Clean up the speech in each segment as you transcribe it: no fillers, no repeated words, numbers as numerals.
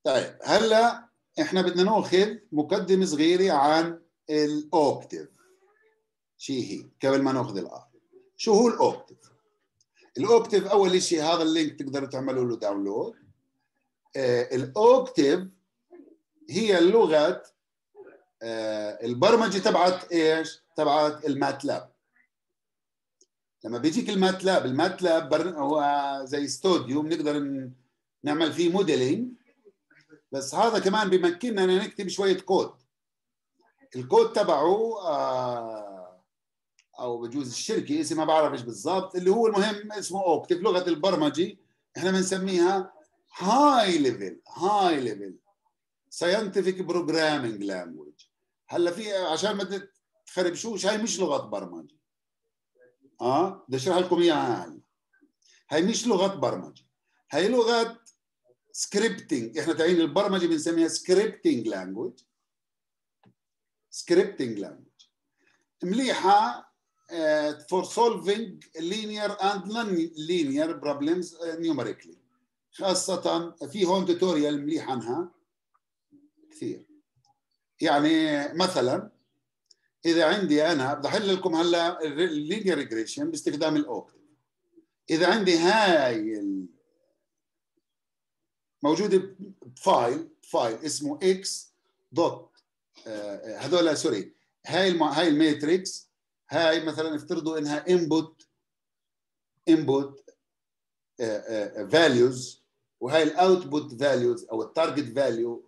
طيب هلا احنا بدنا ناخذ مقدمه صغيره عن الاوكتيف. شيء هي قبل ما ناخذ الار. شو هو الاوكتيف؟ الاوكتيف اول شيء هذا اللينك تقدروا تعملوا له داونلود. الاوكتيف هي اللغه البرمجه تبعت ايش؟ تبعت الماتلاب. لما بيجيك الماتلاب هو زي استوديو بنقدر نعمل فيه موديلينج، بس هذا كمان بيمكننا ان نكتب شويه كود. الكود تبعه او بجوز الشركه اسمها ما بعرفش بالضبط، اللي هو المهم اسمه اوكتيف. لغه البرمجه احنا بنسميها هاي ليفل ساينتفك بروجرامينج لانجويج. هلا في عشان ما تخربشوش، هاي مش لغه برمجه. بدي اشرح لكم اياها. هاي مش لغه برمجه، هاي لغه سكريبتنج. احنا تعين البرمجه بنسميها سكريبتنج لانجويج. مليحه for solving linear and non-linear problems numerically. خاصة في هون توتوريال مليح عنها كثير. يعني مثلا إذا عندي أنا بدي أحل لكم هلا اللينير ريجريشن باستخدام الأوكتيف. إذا عندي هاي موجودة بفايل اسمه x دوت هذول سوري هاي الماتريكس. هاي مثلا افترضوا انها input values، وهاي الاوتبوت values او التارجت فاليو.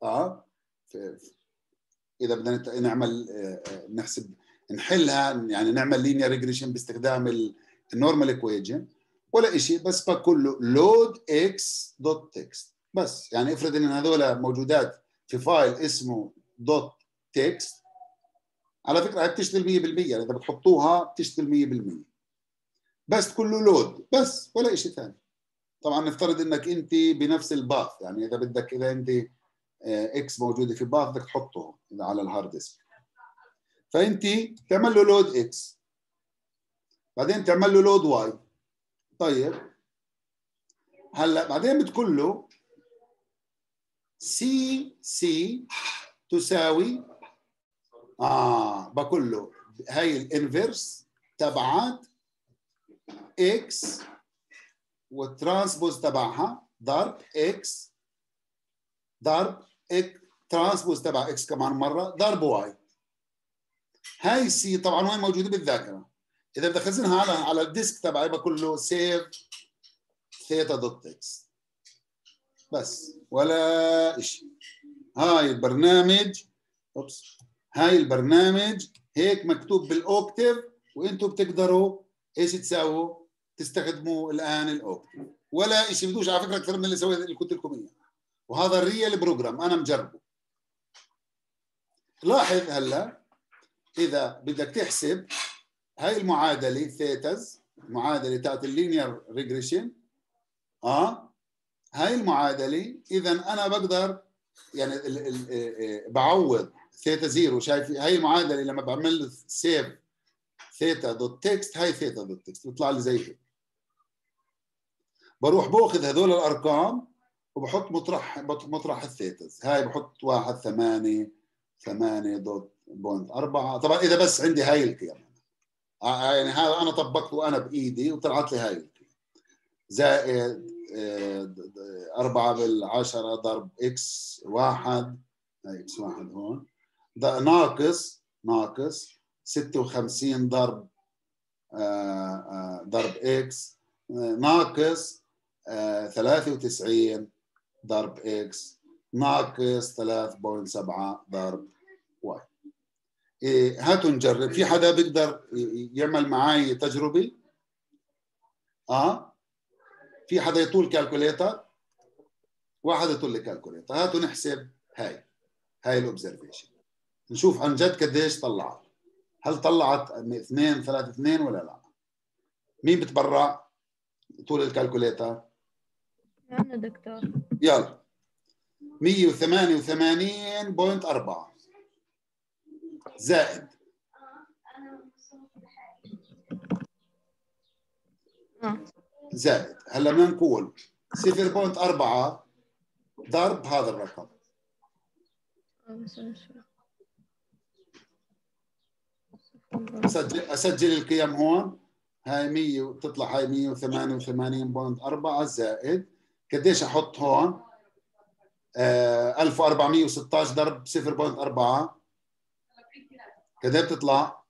اذا بدنا نعمل نحسب نحلها، يعني نعمل لينير ريجريشن باستخدام النورمال ايكويشن ولا شيء، بس بقول له لود اكس دوت تكست بس. يعني افرض ان هذول موجودات في فايل اسمه دوت تكست، على فكره هي بتشتغل 100%، اذا بتحطوها بتشتغل 100%، بس تقول له لود بس ولا شيء ثاني. طبعا نفترض انك انت بنفس الباث، يعني اذا بدك، اذا انت اكس موجوده في باث بدك تحطه على الهارد ديسك، فانت تعمل له لود اكس، بعدين تعمل له لود واي. طيب هلا بعدين بتقول له سي تساوي بقول له هاي الانفرس تبعت اكس والترانسبوز تبعها ضرب اكس ضرب ترانسبوز تبع اكس كمان مره ضرب واي. هاي سي طبعا وين موجوده بالذاكره. اذا بدي اخزنها على الديسك تبعي بقول له سيف ثيتا دوت اكس بس ولا شيء. هاي البرنامج هاي البرنامج هيك مكتوب بالاوكتيف، وانتم بتقدروا ايش تساووا؟ تستخدموا الان الاوكتيف ولا شيء. بدوش على فكره اكثر من اللي سويت اللي قلت لكم اياه، وهذا الريال بروجرام انا مجربه. لاحظ هلا اذا بدك تحسب هاي المعادله ثيتاز، المعادله تاعت اللينير ريجريشن، هاي المعادله اذا انا بقدر يعني بعوض ثيتا زيرو. شايف هاي المعادله لما بعمل سيف ثيتا دوت تكست، هاي ثيتا دوت تكست بيطلع لي زي هيك. بروح باخذ هذول الارقام وبحط مطرح الثيتاز. هاي بحط 1 دوت بوينت 4. طبعا اذا بس عندي هاي القيم، يعني هذا انا طبقته انا بايدي وطلعت لي هاي القيم. زائد 4 بالعشرة ضرب اكس 1، هاي اكس 1 هون، ناقص 56 ضرب اكس ناقص 93 ضرب اكس ناقص 3.7 ضرب واي. هاتوا نجرب. في حدا بيقدر يعمل معي تجربة؟ في حدا يطول كالكوليتر؟ واحد يطول لي كالكوليتر. هاتوا نحسب هاي الاوبزرفيشن، نشوف عن جد قديش طلعت. هل طلعت 2 3 2 ولا لا؟ مين بتبرع طول الكالكوليتر؟ أنا دكتور. يلا 188.4 زائد هلا بدنا نقول 0.4 ضرب هذا الرقم. اسجل القيم هون. هاي 100 وتطلع هاي 188.4 زائد قديش احط هون؟ 1416 ضرب 0.4 قديش بتطلع؟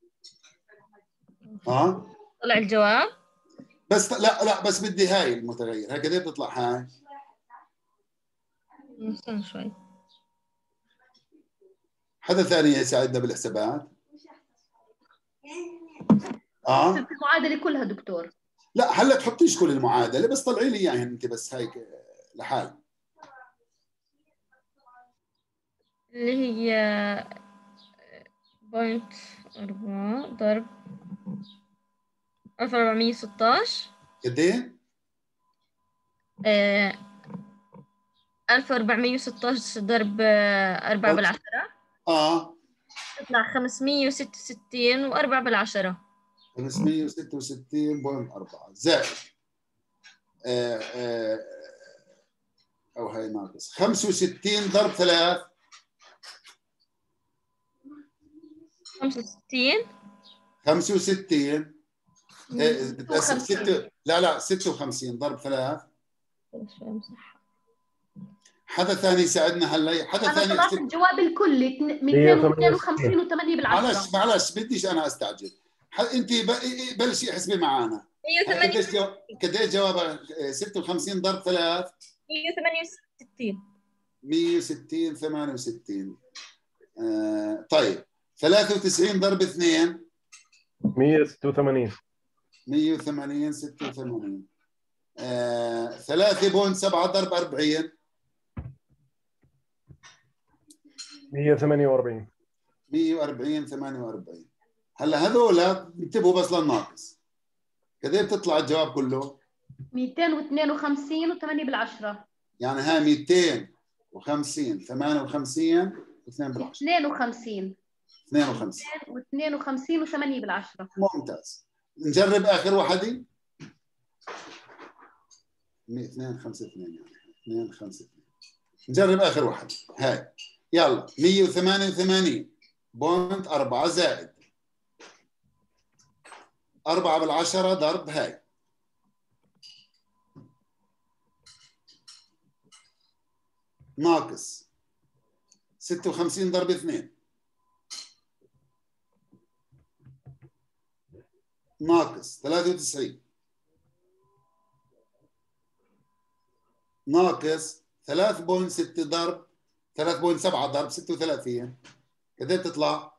طلع الجواب. بس لا بس بدي هاي المتغير، هاي قديش بتطلع هاي؟ استنى شوي. حدا ثاني يساعدنا بالحسابات؟ المعادلة كلها دكتور. لا هلا تحطيش كل المعادلة، بس طلعي لي اياها انت بس هيك لحال. اللي هي 0.4 ضرب 1416. قد ايه؟ 1416 ضرب 4 بالعشرة. تطلع 566 و4 بالعشرة. 566.4 زائد او هاي ناقص 65 ضرب 3. 65 بتقسم 6. لا 56 ضرب 3. حدا ثاني يساعدنا هلا؟ حدا ثاني طلعت الجواب الكلي 252 و8 بالعشرة. معلش بديش انا استعجل. انت بلشي احسبي معنا. قديش جوابها؟ 56 ضرب 3 168. 160 68. طيب 93 ضرب 2 186. 180 86. 3.7 ضرب 40 148. 140 48. هلا هذول انتبهوا بس للناقص. قد ايه بتطلع الجواب كله؟ 252 و8 بالعشرة. يعني هاي 250 58 و2 بالعشرة. 52 و52 و8 بالعشرة. ممتاز. نجرب اخر وحده. 2 5 2 يعني 2 5 2. نجرب اخر واحد. هاي يلا 188.4 زائد 4 بالعشرة ضرب هاي ناقص 56 ضرب 2 ناقص 93 ناقص 3.6 ضرب 3.7 ضرب 36. قديش بتطلع؟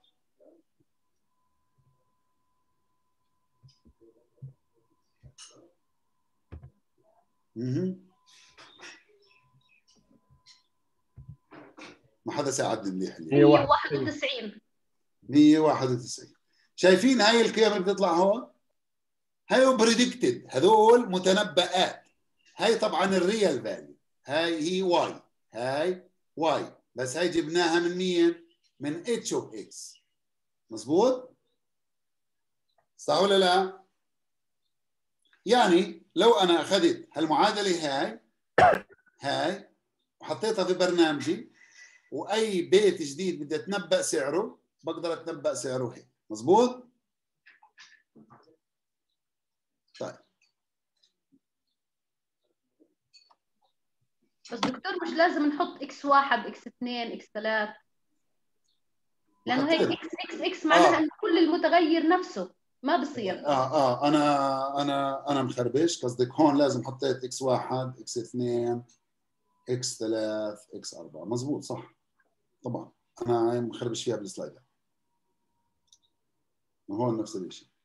ما حدا ساعدني منيح. 191. 191. شايفين هاي القيم اللي بتطلع هون؟ هاي بريدكتد، هذول متنبئات. هاي طبعا الريال فاليو، هاي هي واي، هاي واي، بس هاي جبناها من مين؟ من اتش اوف اكس. مظبوط؟ صح ولا لا؟ يعني لو انا اخذت هالمعادله هاي وحطيتها في برنامجي، واي بيت جديد بدي اتنبأ سعره بقدر اتنبأ سعره هيك. مظبوط؟ طيب بس دكتور مش لازم نحط x1 x2 x3 لانه هيك x معناها ان كل المتغير نفسه ما بصير. انا مخربش. قصدك هون لازم حطيت x1 x2 x3 x4. مزبوط صح طبعا. انا مخربش فيها بالسلايدر. هون نفس الشيء.